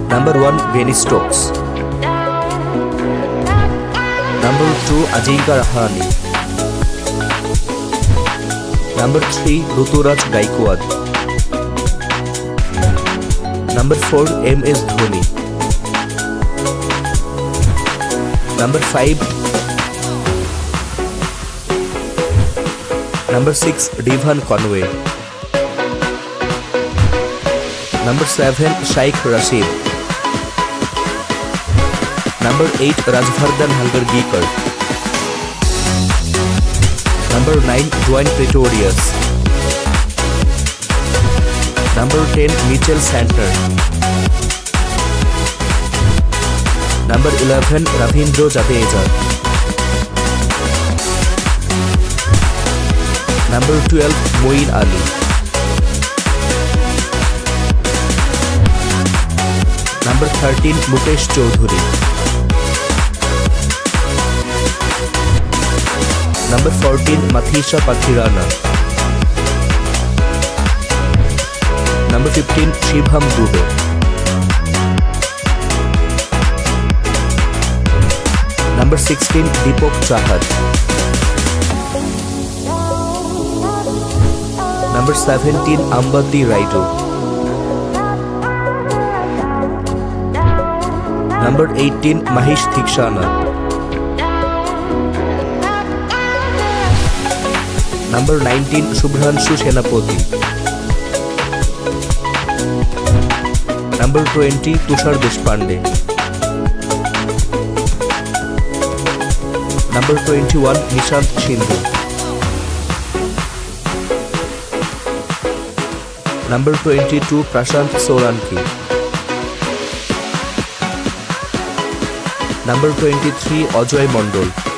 Number 1 Benny Stokes. Number 2 Ajinkya Rahane. Number 3 Ruturaj Gaikwad. Number 4 MS Dhoni. Number 5 Number 6 Devon Conway. Number 7 Shaikh Rashid. Number 8 Rajvardhan Halgargekar. Number 9 Dwayne Pretorius. Number 10 Mitchell Santner. Number 11 Ravindra Jadeja. Number 12 Moeen Ali. Number 13 Mukesh Choudhury. Number 14 Mathisha Pathirana. Number 15 Shibham Dubey. Number 16 Deepak Chahar. Number 17 Ambati Raidu. Number 18 Mahesh Theekshana. Number 19 Shubhranshu Senapati. Number 20 Tushar Deshpande. Number 21 Nishant Shindu. Number 22 Prashant Solanki. Number 23 Ajoy Mondol.